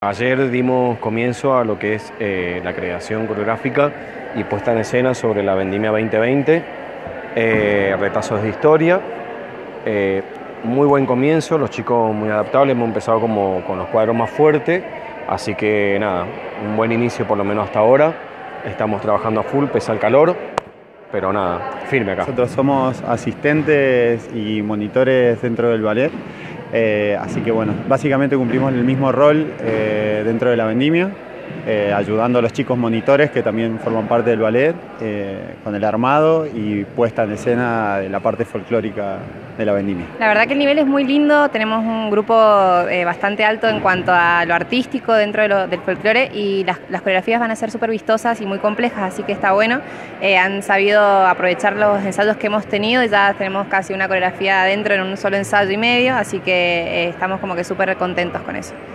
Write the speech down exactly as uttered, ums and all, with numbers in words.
Ayer dimos comienzo a lo que es eh, la creación coreográfica y puesta en escena sobre la Vendimia veinte veinte, eh, retazos de historia, eh, muy buen comienzo, los chicos muy adaptables, hemos empezado como con los cuadros más fuertes, así que nada, un buen inicio por lo menos hasta ahora, estamos trabajando a full, pese al calor, pero nada, firme acá. Nosotros somos asistentes y monitores dentro del ballet. Eh, así que bueno, básicamente cumplimos el mismo rol eh, dentro de la vendimia, eh, ayudando a los chicos monitores que también forman parte del ballet, eh, con el armado y puesta en escena de la parte folclórica de la vendimia. La verdad que el nivel es muy lindo, tenemos un grupo eh, bastante alto en cuanto a lo artístico dentro de lo, del folclore, y las, las coreografías van a ser súper vistosas y muy complejas, así que está bueno. Eh, han sabido aprovechar los ensayos que hemos tenido y ya tenemos casi una coreografía adentro en un solo ensayo y medio, así que eh, estamos como que súper contentos con eso.